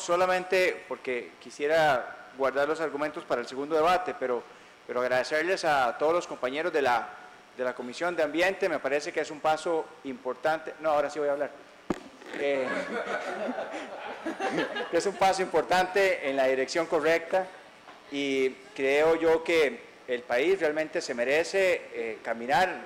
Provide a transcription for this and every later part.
solamente porque quisiera guardar los argumentos para el segundo debate, pero agradecerles a todos los compañeros de la Comisión de Ambiente. Me parece que es un paso importante. No, ahora sí voy a hablar. Que es un paso importante en la dirección correcta, y creo yo que el país realmente se merece caminar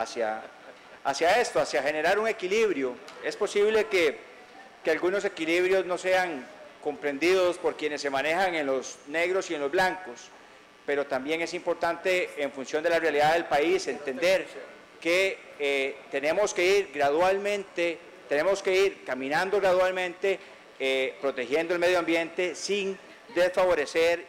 hacia esto, hacia generar un equilibrio. Es posible que algunos equilibrios no sean comprendidos por quienes se manejan en los negros y en los blancos, pero también es importante, en función de la realidad del país, entender que tenemos que ir gradualmente, tenemos que ir caminando gradualmente, protegiendo el medio ambiente sin desfavorecer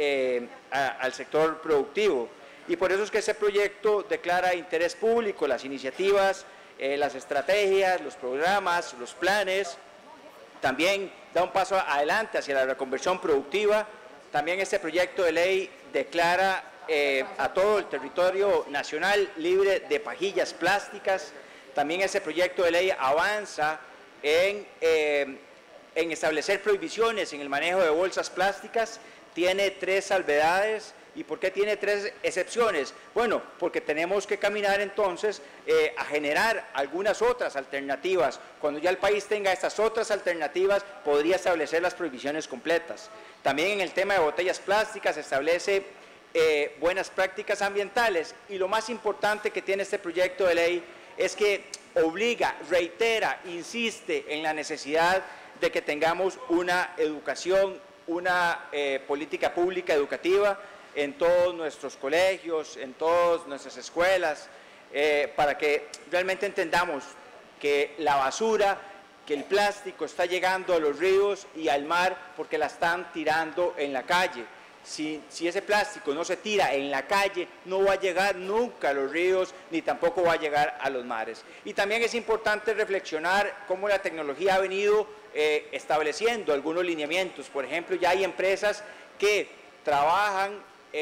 al sector productivo. Y por eso es que este proyecto declara interés público, las iniciativas, las estrategias, los programas, los planes. También da un paso adelante hacia la reconversión productiva. También este proyecto de ley declara a todo el territorio nacional libre de pajillas plásticas. También este proyecto de ley avanza en establecer prohibiciones en el manejo de bolsas plásticas. Tiene 3 salvedades. ¿Y por qué tiene 3 excepciones? Bueno, porque tenemos que caminar entonces a generar algunas otras alternativas. Cuando ya el país tenga estas otras alternativas, podría establecer las prohibiciones completas. También en el tema de botellas plásticas establece buenas prácticas ambientales, y lo más importante que tiene este proyecto de ley es que obliga, reitera, insiste en la necesidad de que tengamos una educación, una política pública educativa en todos nuestros colegios, en todas nuestras escuelas, para que realmente entendamos que la basura, que el plástico está llegando a los ríos y al mar porque la están tirando en la calle. Si ese plástico no se tira en la calle, no va a llegar nunca a los ríos, ni tampoco va a llegar a los mares. Y también es importante reflexionar cómo la tecnología ha venido estableciendo algunos lineamientos. Por ejemplo, ya hay empresas que trabajan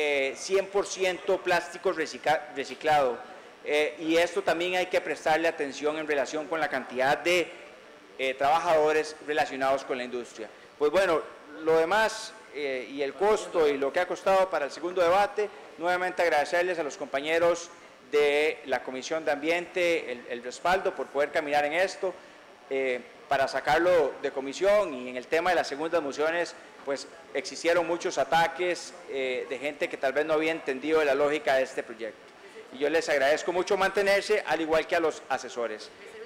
100% plástico reciclado, y esto también hay que prestarle atención en relación con la cantidad de trabajadores relacionados con la industria. Pues bueno, lo demás y el costo y lo que ha costado para el segundo debate, nuevamente agradecerles a los compañeros de la Comisión de Ambiente el respaldo por poder caminar en esto, para sacarlo de comisión. Y en el tema de las segundas mociones, pues existieron muchos ataques de gente que tal vez no había entendido la lógica de este proyecto. Y yo les agradezco mucho mantenerse, al igual que a los asesores.